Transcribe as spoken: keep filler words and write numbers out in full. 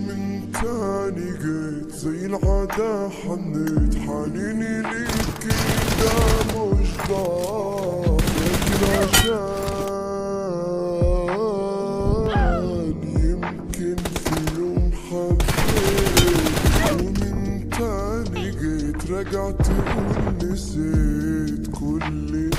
ومن تاني جيت زي العادة حنيت حنيني ليك كده مش ضعف لكن عشان يمكن في يوم حبيت ومن تاني جيت رجعت ونسيت كل